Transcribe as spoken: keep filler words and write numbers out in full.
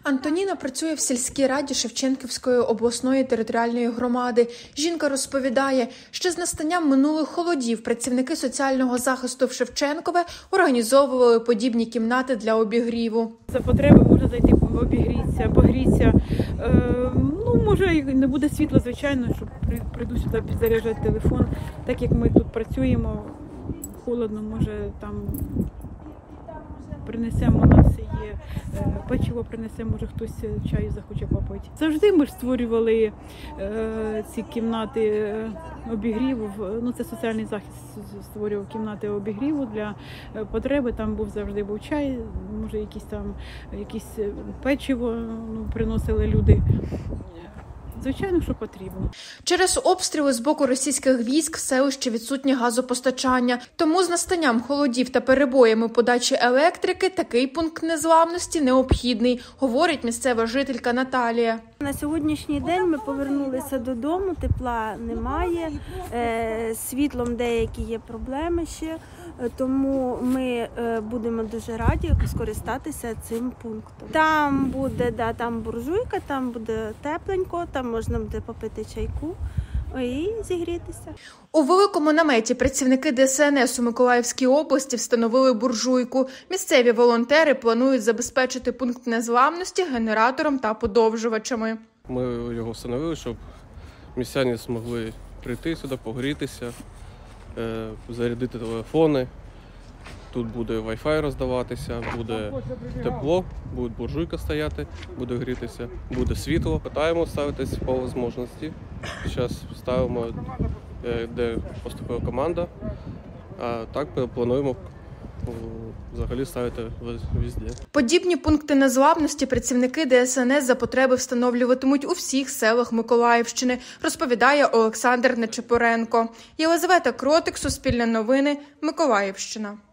Антоніна працює в сільській раді Шевченківської обласної територіальної громади. Жінка розповідає, що з настанням минулих холодів працівники соціального захисту в Шевченкове організовували подібні кімнати для обігріву. За потреби можна зайти обігрітися, погрітися. Е, ну, може, і не буде світла, звичайно, що прийду сюди підзаряджати телефон. Так як ми тут працюємо, холодно, може там принесемо, у нас є печиво, принесемо, може хтось чаю захоче попити. Завжди ми ж створювали е, ці кімнати обігріву, ну це соціальний захист створював кімнати обігріву для потреби, там був завжди був чай, може якісь там якісь печиво ну, приносили люди. Звичайно, що потрібно. Через обстріли з боку російських військ в селищі відсутнє газопостачання. Тому з настанням холодів та перебоями подачі електрики такий пункт незламності необхідний, говорить місцева жителька Наталія. На сьогоднішній день ми повернулися додому, тепла немає, з світлом деякі є проблеми ще, тому ми будемо дуже раді скористатися цим пунктом. Там буде, да, там буржуйка, там буде тепленько, там можна буде попити чайку і зігрітися. У великому наметі працівники Де Ес Ен Ес у Миколаївській області встановили буржуйку. Місцеві волонтери планують забезпечити пункт незламності генератором та подовжувачами. Ми його встановили, щоб містяни змогли прийти сюди, погрітися, зарядити телефони. Тут буде Wi-Fi роздаватися, буде тепло, буде буржуйка стояти, буде грітися, буде світло. Питаємо ставитись по можливості. Зараз ставимо, де поступила команда, а так плануємо взагалі ставити везде. Подібні пункти незламності працівники Де Ес Ен Ес за потреби встановлюватимуть у всіх селах Миколаївщини, розповідає Олександр Нечепоренко. Єлизавета Кротик, Суспільне новини, Миколаївщина.